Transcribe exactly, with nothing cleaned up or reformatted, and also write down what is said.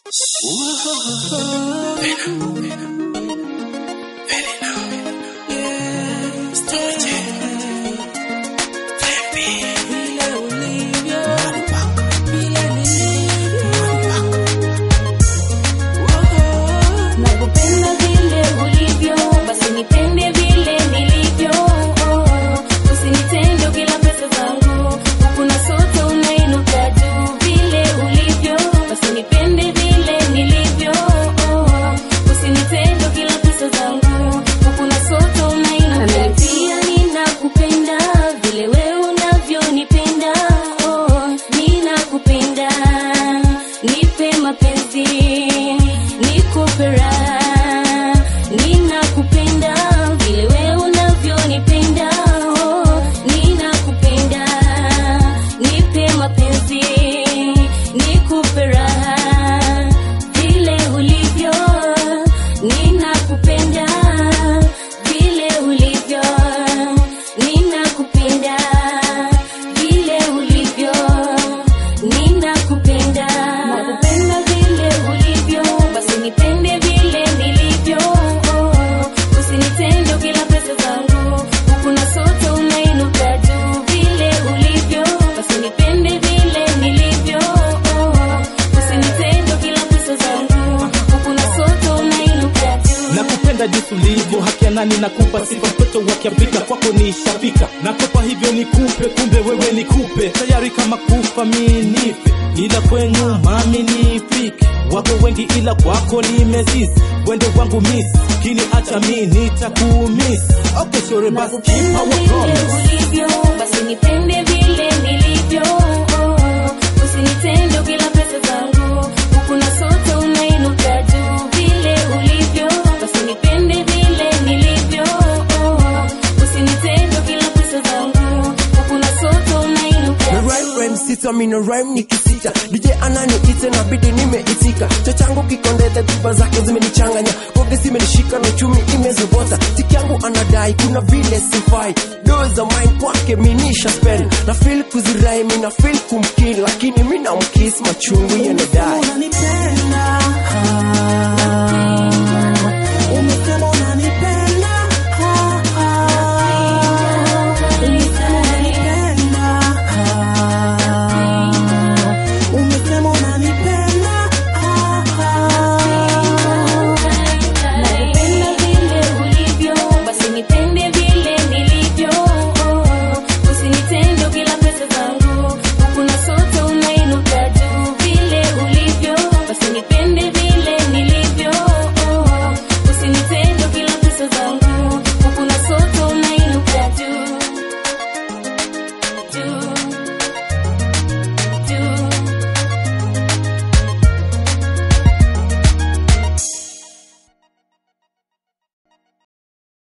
Nakupenda vile ulivyo, basi nipende vile nilivyo. Usinitende kila pesa zangu, kuna sote unainuka juu. Vile ulivyo, basi nipende vile nilivyo. Usinitende kila pesa zangu, kuna sote unainuka. Pia ninakupenda vile wewe unavyonipenda. Ninakupenda, nipe mapenzi, nikupe raha. Ninakupenda vile wewe unavyonipenda. Ninakupenda, nipe mapenzi, nikupe raha. Vile ulivyo, ninakupenda vile ulivyo. Ninakupenda vile ulivyo. Ninakupenda, nakupenda vile ulivyo, basi nipende vile nilivyo. Usinitende kila pesa zangu, kuna sote unainuka juu. Vile ulivyo, basi nipende vile nilivyo. Usinitende kila pesa zangu, kuna sote unainuka juu. Nakupenda jinsi ulivyo, haki ya nani nakupa sifa, mtoto wa Kiafrika kwako nishafika. Nakupa hivyo nikupe, kumbe wewe nikupe. Tayari kama kufa mimi nife, ila kwenyu mami nifike. Wako wengi ila kwako nimesisi, wende wangu miss, kini acha mimi nitakumiss. Okay sure basi keep our promise. Ulivyo, basi nipende vile nilivyo. Usinitende kila pesa zangu, kuna sote unainuka juu. Vile ulivyo, basi nipende vile nilivyo. Usinitende kila pesa zangu, kuna sote unainuka juu. Right rhyme sita mina rhyme nikisita, D J anani ite na bidi nimeitika. Chachangu kikondete tiba zake zimenichanganya, koge zimenishika na chumi imezobota. Tiki yangu anadai kuna vile sifai, doza mind kwake minisha spend. Na feel kuzirai mina feel kumkill, lakini mina mkiss machungu yanadai.